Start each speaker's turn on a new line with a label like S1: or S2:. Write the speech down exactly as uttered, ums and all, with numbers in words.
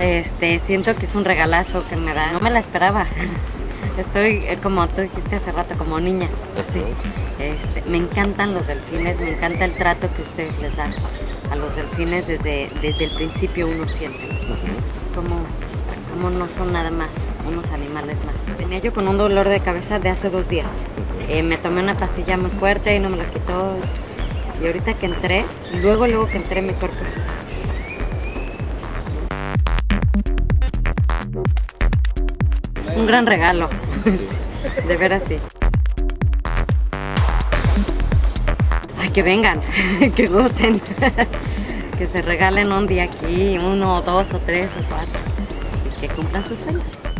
S1: Este, siento que es un regalazo que me da. No me la esperaba. Estoy, eh, como tú dijiste hace rato, como niña. Así. Este, me encantan los delfines, me encanta el trato que ustedes les dan a los delfines desde, desde el principio. Uno siente como, como no son nada más unos animales más. Venía yo con un dolor de cabeza de hace dos días. Eh, me tomé una pastilla muy fuerte y no me la quitó. Y ahorita que entré, luego luego que entré, mi cuerpo se usó. Un gran regalo, de veras sí. Ay, que vengan, que gocen, que se regalen un día aquí, uno, dos o tres o cuatro, y que cumplan sus sueños.